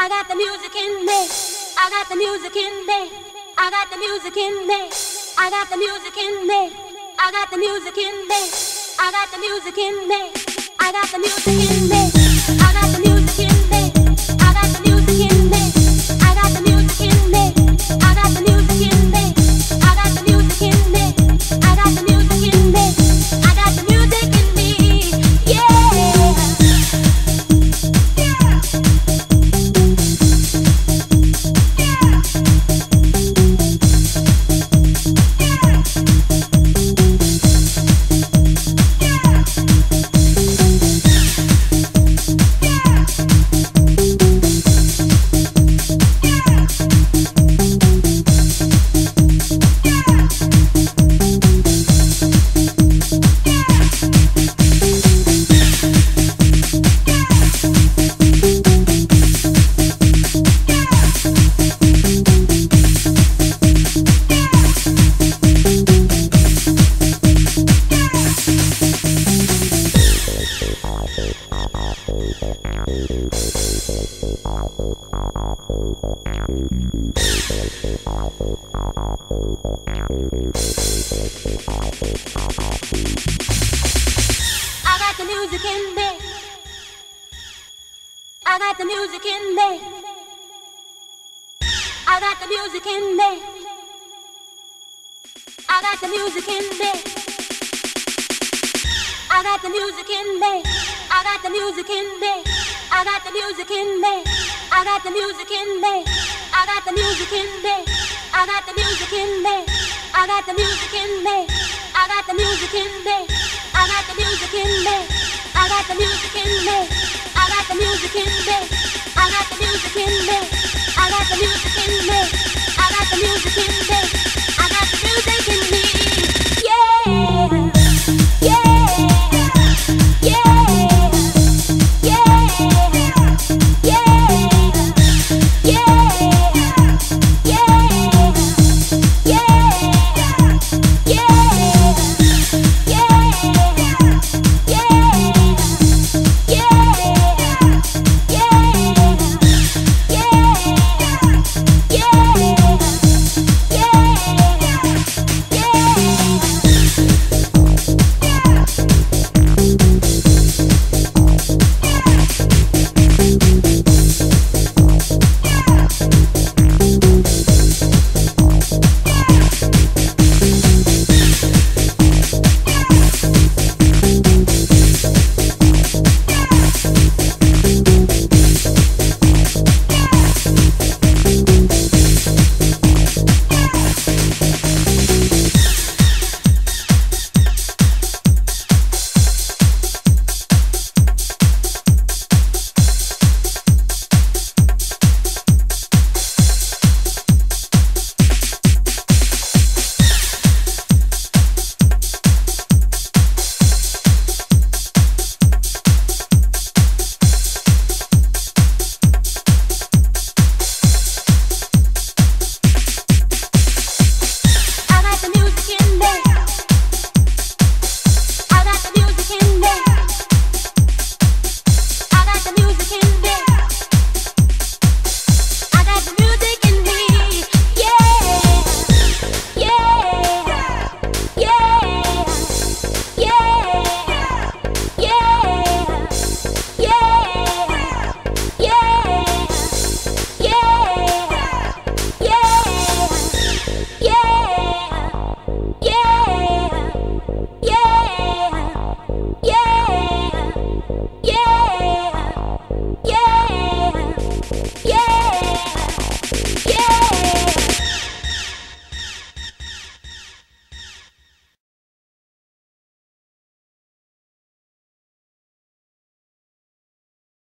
got the music in me. I got the music in me. I got the music in me. I got the music in me. I got the music in me. I got the music in me. I got the music in me. I got the music in me. I got the music in me. I got the music in me. I got the music in me. I got the music in me. I got the music in me. I got the music in me. Yeah. I got the music in me. I got the music in me.